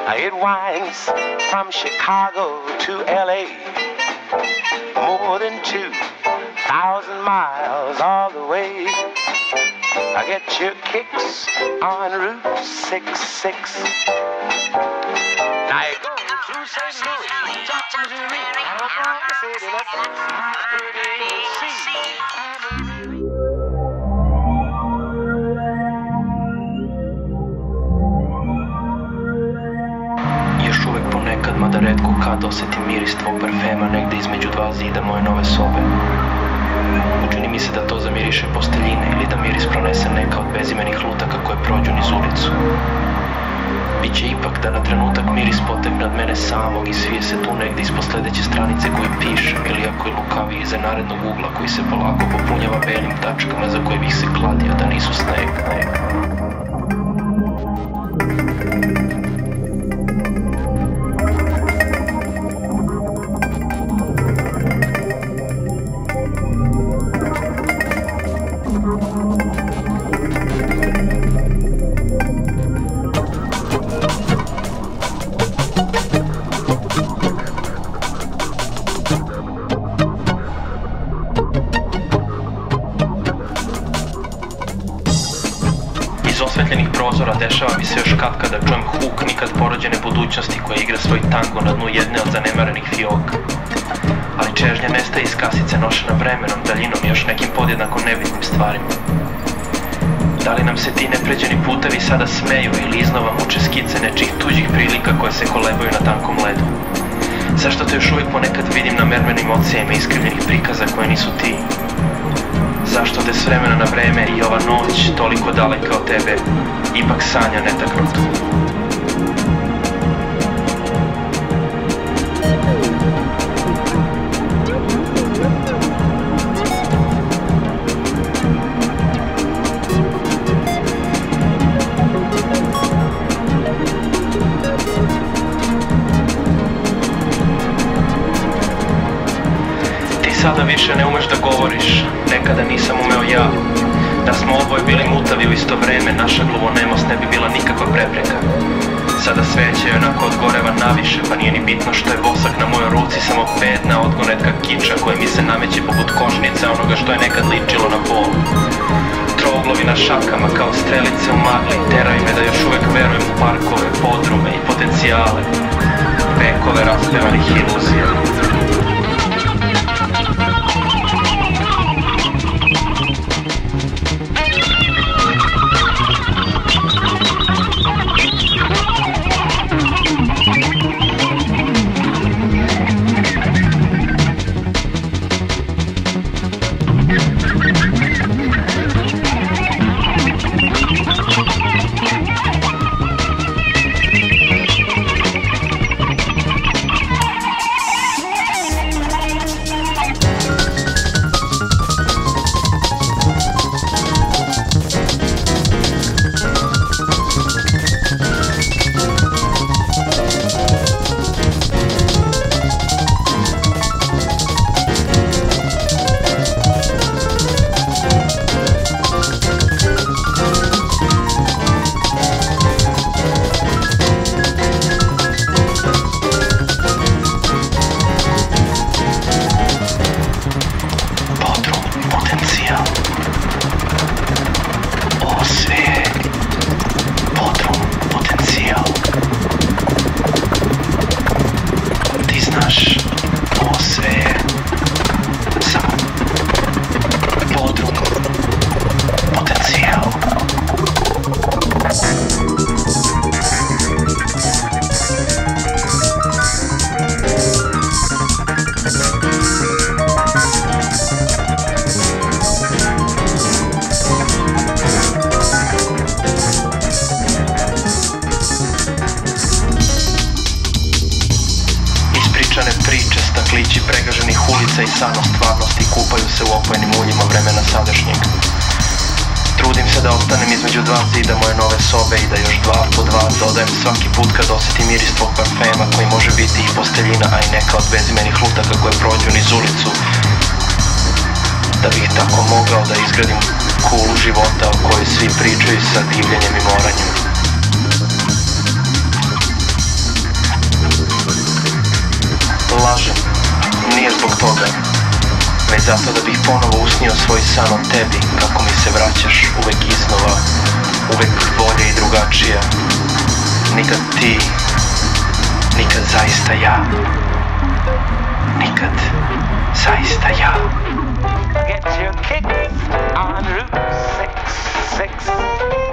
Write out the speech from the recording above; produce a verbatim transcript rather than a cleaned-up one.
It winds from Chicago to L A, more than two thousand miles all the way. I get your kicks on Route sixty-six. Now you go through Saint Louis, up to Missouri, and around the city, let's see. Još uvek ponekad, mada retko kad, osetim miris tvog parfema negde između dva zida moje nove sobe. Učini mi se da to zamiriše posteljine ili da miris pronese neka od bezimenih lutaka koje prođu niz ulicu. Biće ipak da na trenutak miris potegne od mene samog i svije se tu negde ispod sledeće stranice koju pišem, ili ako je lukavi iza narednog ugla koji se polako popunjava belim tačkama za koje bih se kladio da nisu sneg. Iz osvetljenih prozora dešava mi se još katkada čujem huk nikad porođene budućnosti koja igra svoj tango na dnu jedne od zanemarenih fioka. Ali čežnja nestaje iz kasice nošena vremenom, daljinom i još nekim podjednako nebitnim stvarima. Da li nam se ti nepređeni putevi sada smeju ili iznova muče skice nečih tuđih prilika koje se kolebaju na tankom ledu? Zašto te još uvijek ponekad vidim na mermenim ocijema iskrivljenih prikaza koje nisu ti? Zašto te s vremena na vreme i ova noć, toliko daleka od tebe, ipak sanja netaknutu? Sada više ne umeš da govoriš, nekada nisam umeo ja. Da smo oboje bili mutavi u isto vreme, naša gluvonemost ne bi bila nikakva prepreka. Sada sveće onako odgoreva naviše, pa nije ni bitno što je vosak na mojoj ruci samo bedna odgonetka kiča koja mi se nameće poput košnice onoga što je nekad ličilo na bol. Trouglovi na šakama kao strelice u magli teraju me da još uvek verujem u parkove, podrume i potencijale. Vekove raspevanih iluzija. Klići pregaženih ulica i sanom stvarnosti kupaju se u opojenim uljima vremena sadašnjeg. Trudim se da ostanem između dva zida moje nove sobe i da još dva po dva dodajem svaki put kad osjetim miris tvog parfema koji može biti i posteljina, a i neka od bezimenih lutaka koje prođu niz ulicu. Da bih tako mogao da izgradim kulu života o kojoj svi pričaju sa divljenjem i moranjem. lažem, nije zbog toga, već zato da bih ponovo usnio svoj san o tebi, kako mi se vraćaš uvek iznova, uvek bolje i drugačija. Nikad ti, nikad zaista ja, nikad zaista ja. Get your kicks on Route six six.